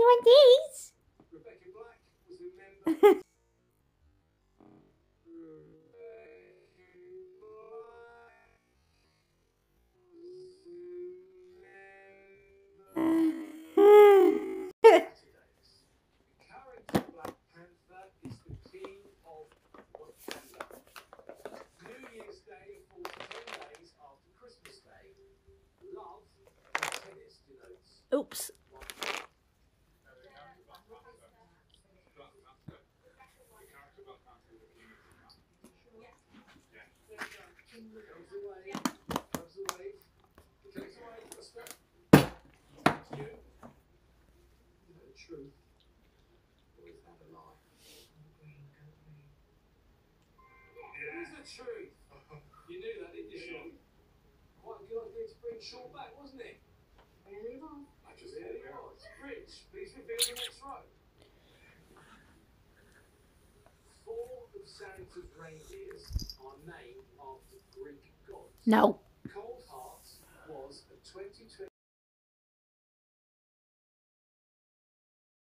you want these? Rebecca Black was a member. Current Black Panther is the king of Wakanda. New Year's Day falls 10 days after Christmas Day. Love and tennis denotes. Oops. Truth, or is that a lie? It is the truth. You knew that, didn't you, Sean? Quite a good idea to bring Sean back, wasn't it? Really was. I just thought it was. Rich, please reveal the next row. 4 of Santa's reindeers are named after Greek gods. No. Cold Heart was a 2020